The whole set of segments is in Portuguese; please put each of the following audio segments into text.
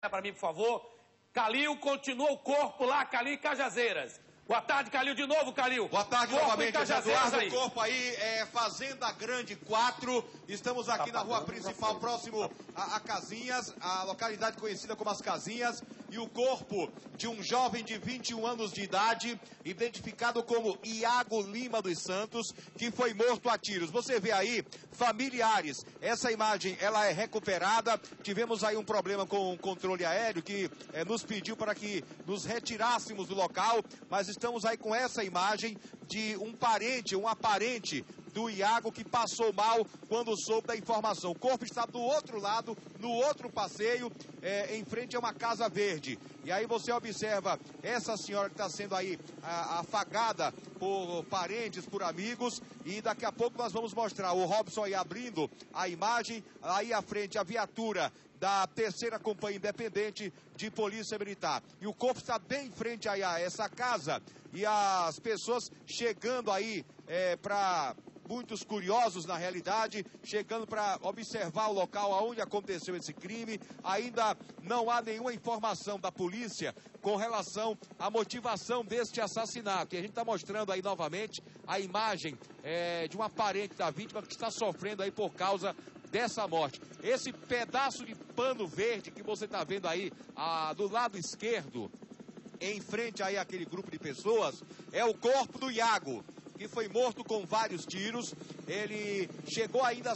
para mim, por favor. Calil, continua o corpo lá, Calil e Cajazeiras. Boa tarde, Calil, de novo, Calil. Boa tarde, corpo novamente, Eduardo. aí. O corpo aí é Fazenda Grande 4. Estamos aqui na rua principal, próximo a Casinhas, a localidade conhecida como As Casinhas. E o corpo de um jovem de 21 anos de idade, identificado como Iago Lima dos Santos, que foi morto a tiros. Você vê aí, familiares, essa imagem ela é recuperada. Tivemos aí um problema com o controle aéreo que nos pediu para que nos retirássemos do local, mas estamos aí com essa imagem de um aparente do Iago que passou mal quando soube da informação. O corpo está do outro lado, no outro passeio, em frente a uma casa verde. E aí você observa essa senhora que está sendo aí afagada por parentes, por amigos, e daqui a pouco nós vamos mostrar o Robson aí abrindo a imagem, aí à frente a viatura da 3ª Companhia Independente de Polícia Militar. E o corpo está bem em frente aí a essa casa, e as pessoas chegando aí para... Muitos curiosos, na realidade, chegando para observar o local onde aconteceu esse crime. Ainda não há nenhuma informação da polícia com relação à motivação deste assassinato. E a gente está mostrando aí novamente a imagem de uma parente da vítima que está sofrendo aí por causa dessa morte. Esse pedaço de pano verde que você está vendo aí do lado esquerdo, em frente aí àquele grupo de pessoas, é o corpo do Iago, que foi morto com vários tiros. Ele chegou ainda a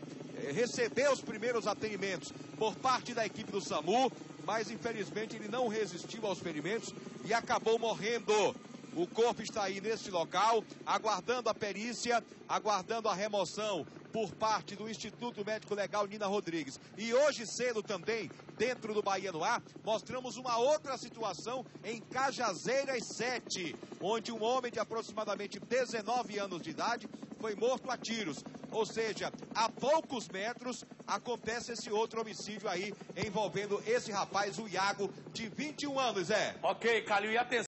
receber os primeiros atendimentos por parte da equipe do SAMU, mas infelizmente ele não resistiu aos ferimentos e acabou morrendo. O corpo está aí neste local, aguardando a perícia, aguardando a remoção por parte do Instituto Médico Legal Nina Rodrigues. E hoje cedo também, dentro do Bahia no Ar, mostramos uma outra situação em Cajazeiras 7, onde um homem de aproximadamente 19 anos de idade foi morto a tiros. Ou seja, a poucos metros acontece esse outro homicídio aí, envolvendo esse rapaz, o Iago, de 21 anos, Ok, Calil, e atenção.